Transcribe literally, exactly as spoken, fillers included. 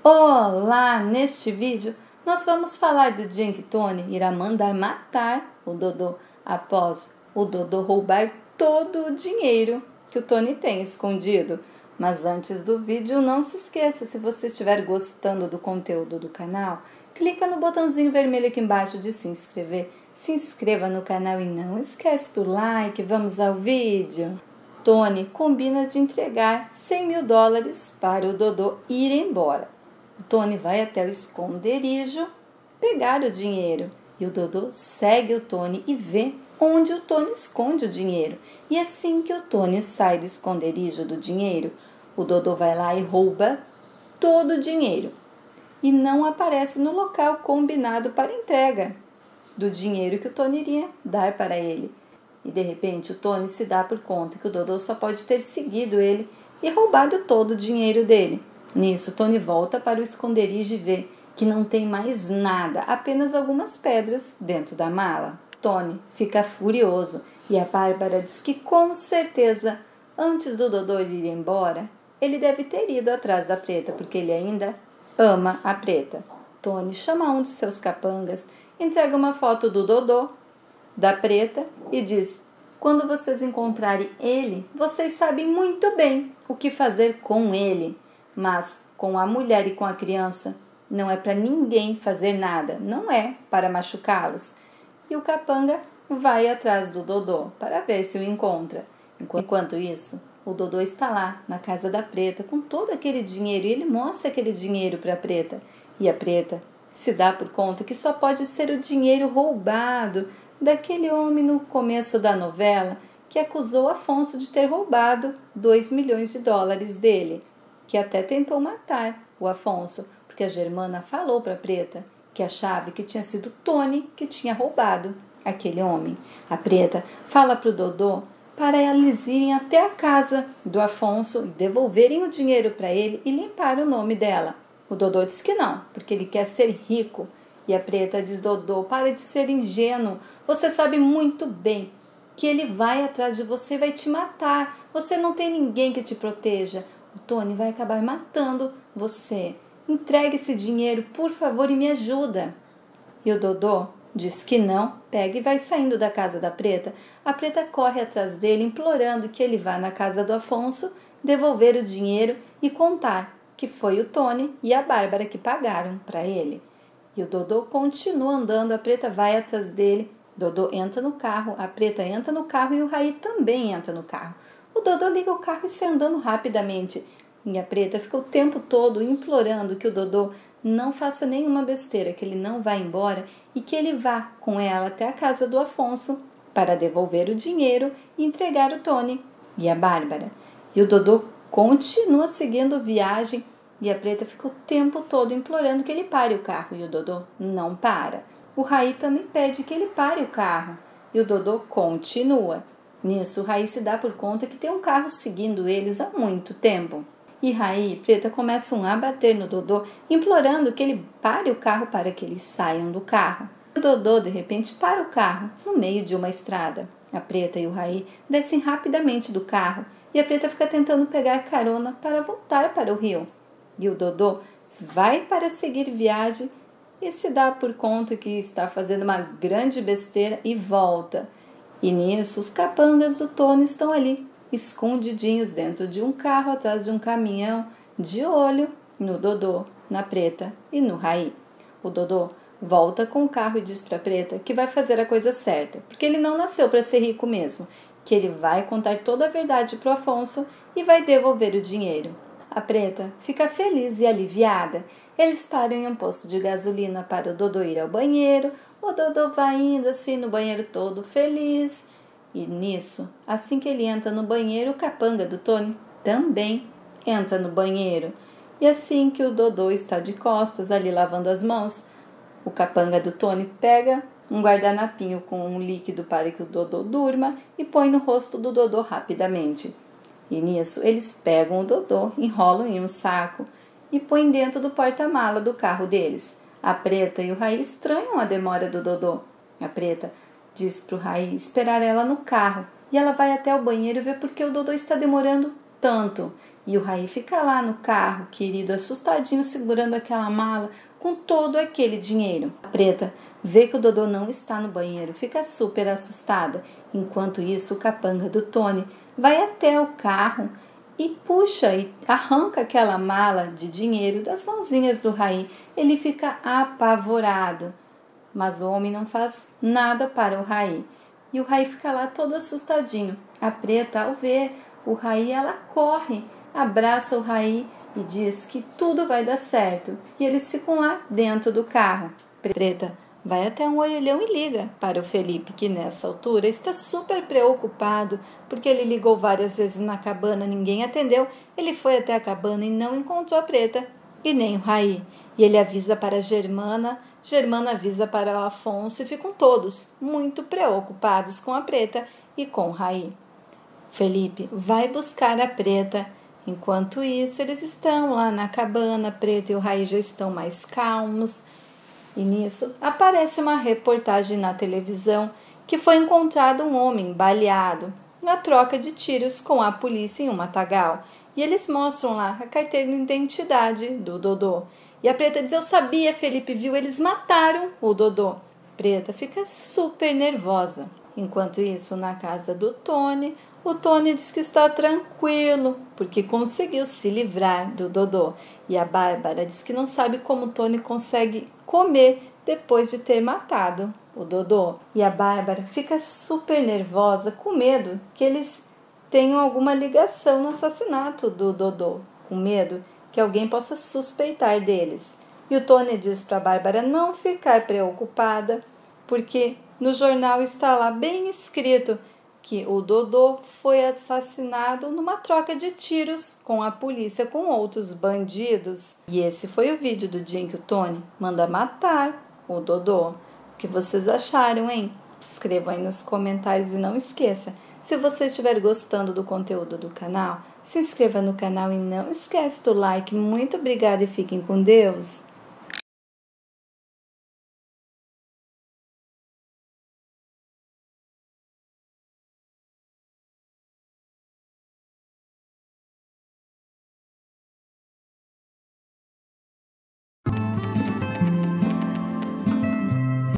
Olá! Neste vídeo nós vamos falar do dia em que Tony irá mandar matar o Dodô após o Dodô roubar todo o dinheiro que o Tony tem escondido. Mas antes do vídeo, não se esqueça, se você estiver gostando do conteúdo do canal, clica no botãozinho vermelho aqui embaixo de se inscrever, se inscreva no canal e não esquece do like. Vamos ao vídeo. Tony combina de entregar cem mil dólares para o Dodô ir embora. O Tony vai até o esconderijo pegar o dinheiro e o Dodô segue o Tony e vê onde o Tony esconde o dinheiro. E assim que o Tony sai do esconderijo do dinheiro, o Dodô vai lá e rouba todo o dinheiro e não aparece no local combinado para entrega do dinheiro que o Tony iria dar para ele. E de repente o Tony se dá por conta que o Dodô só pode ter seguido ele e roubado todo o dinheiro dele. Nisso, Tony volta para o esconderijo e vê que não tem mais nada, apenas algumas pedras dentro da mala. Tony fica furioso e a Bárbara diz que com certeza, antes do Dodô ir embora, ele deve ter ido atrás da Preta, porque ele ainda ama a Preta. Tony chama um de seus capangas, entrega uma foto do Dodô, da Preta e diz: quando vocês encontrarem ele, vocês sabem muito bem o que fazer com ele. Mas com a mulher e com a criança, não é para ninguém fazer nada, não é para machucá-los. E o capanga vai atrás do Dodô para ver se o encontra. Enquanto isso, o Dodô está lá na casa da Preta com todo aquele dinheiro e ele mostra aquele dinheiro para a Preta. E a Preta se dá por conta que só pode ser o dinheiro roubado daquele homem no começo da novela que acusou Afonso de ter roubado dois milhões de dólares dele, que até tentou matar o Afonso, porque a Germana falou para a Preta que achava que tinha sido Tony que tinha roubado aquele homem. A Preta fala para o Dodô para eles irem até a casa do Afonso e devolverem o dinheiro para ele e limpar o nome dela. O Dodô diz que não, porque ele quer ser rico. E a Preta diz: Dodô, para de ser ingênuo, você sabe muito bem que ele vai atrás de você e vai te matar, você não tem ninguém que te proteja. O Tony vai acabar matando você. Entregue esse dinheiro, por favor, e me ajuda. E o Dodô diz que não, pega e vai saindo da casa da Preta. A Preta corre atrás dele, implorando que ele vá na casa do Afonso, devolver o dinheiro e contar que foi o Tony e a Bárbara que pagaram para ele. E o Dodô continua andando, a Preta vai atrás dele. Dodô entra no carro, a Preta entra no carro e o Raí também entra no carro. O Dodô liga o carro e sai andando rapidamente. E a Preta fica o tempo todo implorando que o Dodô não faça nenhuma besteira, que ele não vá embora e que ele vá com ela até a casa do Afonso para devolver o dinheiro e entregar o Tony e a Bárbara. E o Dodô continua seguindo a viagem e a Preta fica o tempo todo implorando que ele pare o carro e o Dodô não para. O Raí também pede que ele pare o carro e o Dodô continua. Nisso, o Raí se dá por conta que tem um carro seguindo eles há muito tempo. E Raí e Preta começam a bater no Dodô, implorando que ele pare o carro para que eles saiam do carro. O Dodô, de repente, para o carro no meio de uma estrada. A Preta e o Raí descem rapidamente do carro e a Preta fica tentando pegar carona para voltar para o rio. E o Dodô vai para seguir viagem e se dá por conta que está fazendo uma grande besteira e volta. E nisso, os capangas do Tony estão ali, escondidinhos dentro de um carro, atrás de um caminhão, de olho no Dodô, na Preta e no Raí. O Dodô volta com o carro e diz para a Preta que vai fazer a coisa certa, porque ele não nasceu para ser rico mesmo, que ele vai contar toda a verdade para o Afonso e vai devolver o dinheiro. A Preta fica feliz e aliviada. Eles param em um posto de gasolina para o Dodô ir ao banheiro. O Dodô vai indo assim no banheiro todo feliz. E nisso, assim que ele entra no banheiro, o capanga do Tony também entra no banheiro. E assim que o Dodô está de costas ali lavando as mãos, o capanga do Tony pega um guardanapinho com um líquido para que o Dodô durma e põe no rosto do Dodô rapidamente. E nisso, eles pegam o Dodô, enrolam em um saco e põem dentro do porta-mala do carro deles. A Preta e o Raí estranham a demora do Dodô. A Preta diz para o Raí esperar ela no carro e ela vai até o banheiro ver por que o Dodô está demorando tanto. E o Raí fica lá no carro, querido, assustadinho, segurando aquela mala com todo aquele dinheiro. A Preta vê que o Dodô não está no banheiro, fica super assustada. Enquanto isso, o capanga do Tony vai até o carro e puxa e arranca aquela mala de dinheiro das mãozinhas do Raí. Ele fica apavorado, mas o homem não faz nada para o Raí. E o Raí fica lá todo assustadinho. A Preta, ao ver o Raí, ela corre, abraça o Raí e diz que tudo vai dar certo. E eles ficam lá dentro do carro. Preta vai até um orelhão e liga para o Felipe, que nessa altura está super preocupado, porque ele ligou várias vezes na cabana, ninguém atendeu. Ele foi até a cabana e não encontrou a Preta e nem o Raí. E ele avisa para a Germana, Germana avisa para o Afonso e ficam todos muito preocupados com a Preta e com o Raí. Felipe vai buscar a Preta. Enquanto isso, eles estão lá na cabana, a Preta e o Raí já estão mais calmos. E nisso aparece uma reportagem na televisão que foi encontrado um homem baleado na troca de tiros com a polícia em um matagal. E eles mostram lá a carteira de identidade do Dodô. E a Preta diz: eu sabia, Felipe, viu? Eles mataram o Dodô. Preta fica super nervosa. Enquanto isso, na casa do Tony, o Tony diz que está tranquilo, porque conseguiu se livrar do Dodô. E a Bárbara diz que não sabe como o Tony consegue comer depois de ter matado o Dodô. E a Bárbara fica super nervosa, com medo que eles tenham alguma ligação no assassinato do Dodô, com medo que alguém possa suspeitar deles. E o Tony diz para a Bárbara não ficar preocupada, porque no jornal está lá bem escrito que o Dodô foi assassinado numa troca de tiros com a polícia, com outros bandidos. E esse foi o vídeo do dia em que o Tony manda matar o Dodô. O que vocês acharam, hein? Escrevam aí nos comentários e não esqueça, se você estiver gostando do conteúdo do canal, se inscreva no canal e não esquece do like. Muito obrigada e fiquem com Deus!